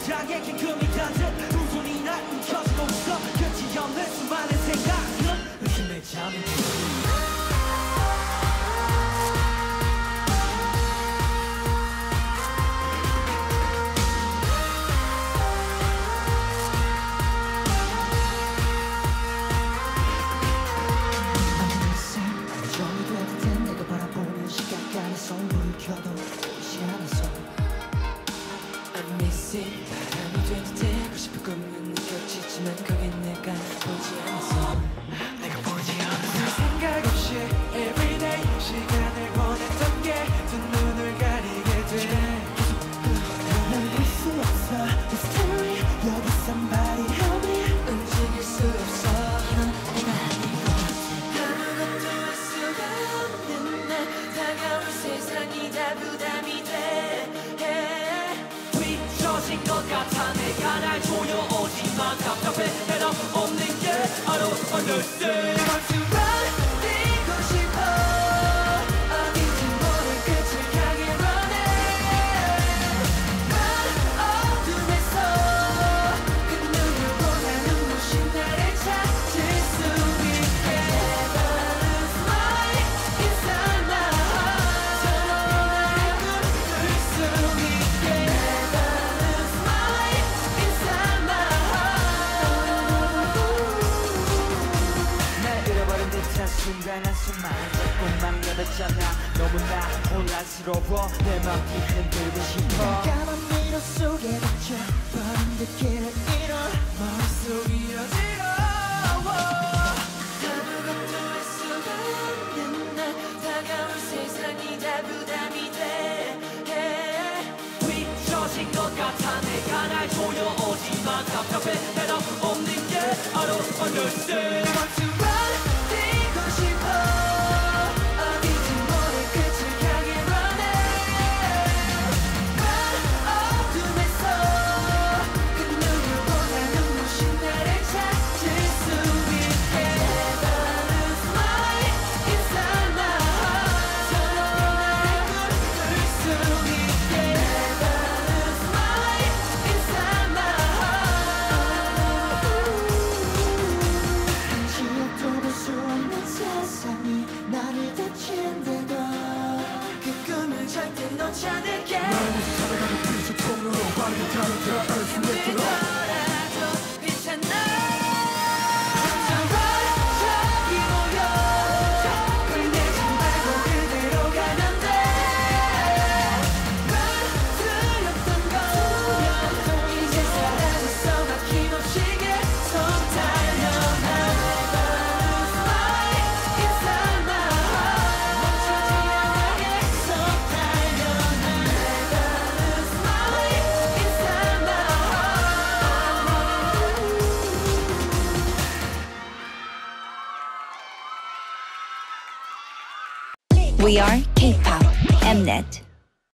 심장에 금이 가득 두 손이 날 움켜쥐고 있어 끝이 없는 수많은 생각은 의심의 잠이 바람이 될 듯 되고 싶은 꿈은 느껴지지만 거긴 내가 보지 않았어. 내가 보지 않았어. 생각 없이 everyday 시간을 보냈던 게 두 눈을 가리게 돼. 난 볼 수 없어 This story 여기 somebody help me 움직일 수 없어. 넌 내가 아닌 것 같아. 아무것도 할 수가 없는 날 다가올 세상이 다 부담이 돼. 잊혀진 것 같아 내가 날 조여오지만 답답해 대답 없는 게 I don't understand Want to run 뛰고 싶어 어딘지 모를 끝을 향해 running 어둠에서 그 누구보다 눈부신 나를 찾을 수 있게 Never lose my inside my heart 저 너의 나를 꿀 수 있게 Never lose my inside my heart 날 잃어버린 듯한 순간 한숨만 자꾸 맘가졌잖아 너무나 혼란스러워 내 맘이 흔들고 싶어 까만 미로 속에 갇혀버린 느낌을 잃어 머릿속이 어지러워 아무것도 할 수가 없는 날 다가올 세상이 다 부담이 돼 잊혀진 것 같아 내가 날 조여오지만 답답해 대답 없는 게 I don't understand Want to run 뛰고 싶어 어딘지 모를 끝을 향해 running 어둠에서 그 누구보다 눈부신 나를 찾을 수 있게 Never lose my inside my heart 저 너의 나를 꿀 수 있게 Never lose my inside my heart 지옥도 볼 수 없는 세상이 나를 닫힌데도 그 꿈을 절대 놓지 않을게 힘들더라도 괜찮아 저기 모여 혼내지 말고 그대로 가면 돼 틀렸던 건 이제 사라졌어 막힘없이 계속 달려나 Never lose my inside my heart 멈추지 않아 계속 달려나 Never lose my inside my heart We are K-pop Mnet.